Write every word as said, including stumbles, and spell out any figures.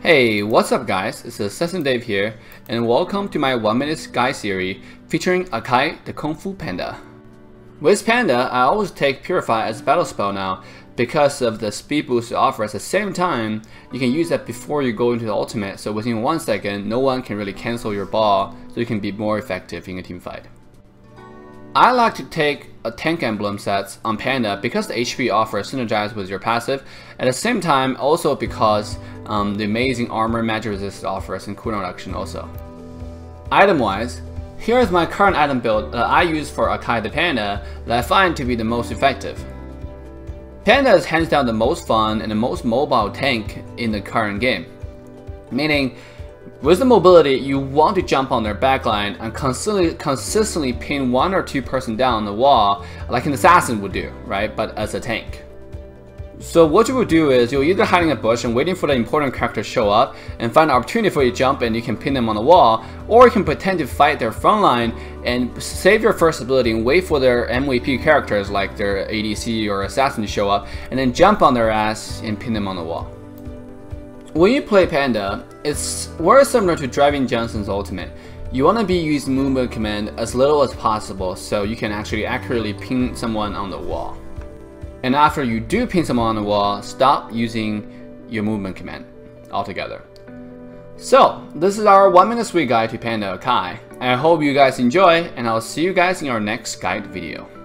Hey, what's up guys? It's Assassin Dave here, and welcome to my one minute guide series featuring Akai the Kung Fu Panda. With Panda, I always take Purify as a battle spell now because of the speed boost it offers. At the same time, you can use that before you go into the ultimate, so within one second, no one can really cancel your ball, so you can be more effective in a team fight. I like to take a tank emblem sets on Panda because the H P offer synergize with your passive. At the same time, also because um, the amazing armor magic resist offers and cooldown reduction also. Item wise, here is my current item build that I use for Akai the Panda that I find to be the most effective. Panda is hands down the most fun and the most mobile tank in the current game. Meaning, with the mobility, you want to jump on their backline and consistently, consistently pin one or two person down on the wall like an assassin would do, right? But as a tank. So what you will do is you'll either hide in a bush and waiting for the important character to show up and find an opportunity for you to jump and you can pin them on the wall, or you can pretend to fight their front line and save your first ability and wait for their M V P characters like their A D C or assassin to show up and then jump on their ass and pin them on the wall. When you play Panda, it's very similar to Driving Johnson's ultimate. You want to be using movement command as little as possible so you can actually accurately pin someone on the wall. And after you do pin someone on the wall, stop using your movement command altogether. So, this is our one minute sweet guide to Panda Akai. I hope you guys enjoy, and I'll see you guys in our next guide video.